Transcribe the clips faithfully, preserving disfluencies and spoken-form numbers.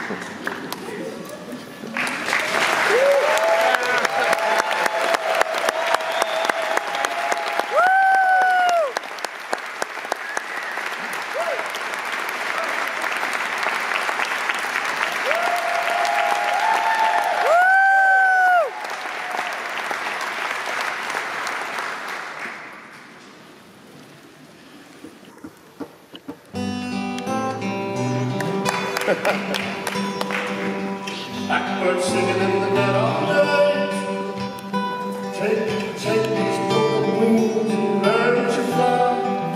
Blackbird singing in the dead of night. Take, take these broken wings and learn to fly.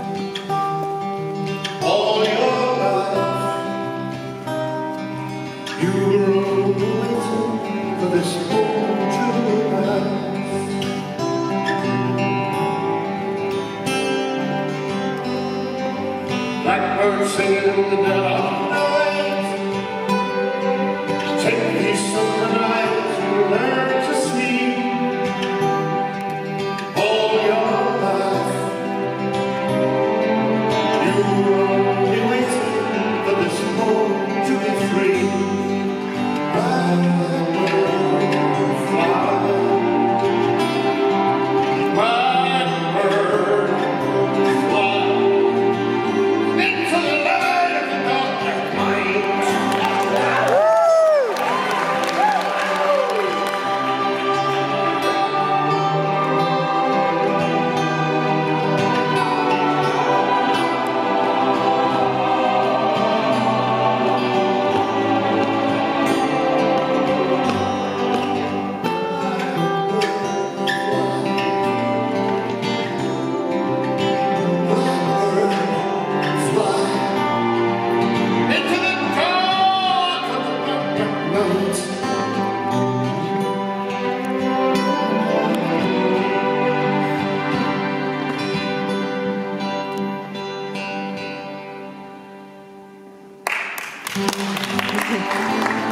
All your life, you were only waiting for this moment to arise. Blackbird singing in the dead of night. Take these summer nights and learn to sleep. All your life, you were only waiting for this moment to be free. Blackbird, fly. Blackbird, fly. Into the light of the dark night. Thank you.